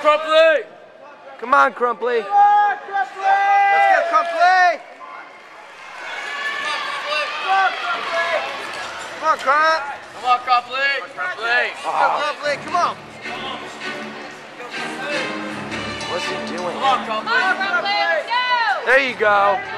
Crumpley! Come on, Crumpley. Come on, Crumpley! Let's go, Crumpley! Come on, Crump! Come on, Crumpley! Crumpley! Crumpley, come on! What's he doing? Come on, Crumpley! Crumpley, let's go! There you go.